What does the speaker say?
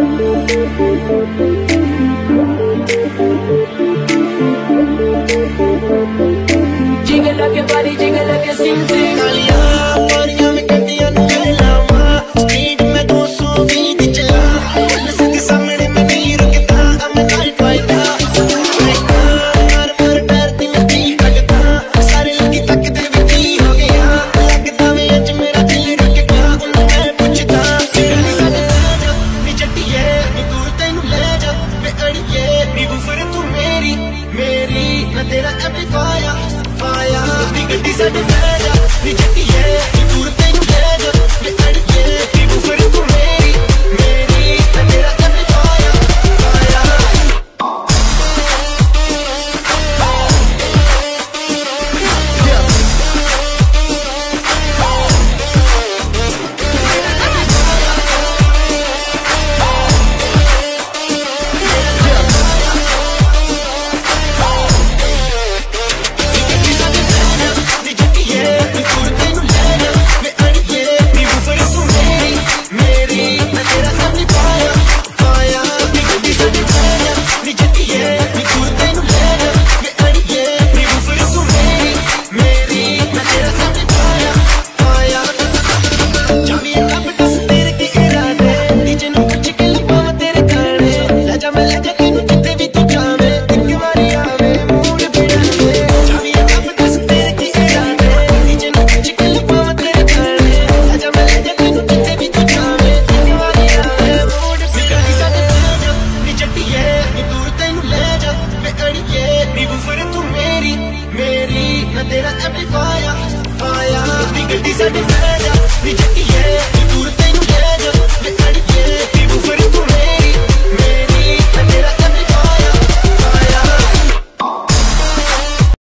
Jiggle like your body, jiggle like your sing sing. तेरा amplifier, fire, नी गड्डी साडे मैं जा, नी जट्टी है, नी दूर तैनू ले जा, मैं अड़िए, नी बुफर तू मेरी, मेरी, मैं तेरा amplifier, fire. तेरा amplifier, fire, नी गड्डी साडे मैं जा, नी जट्टी है.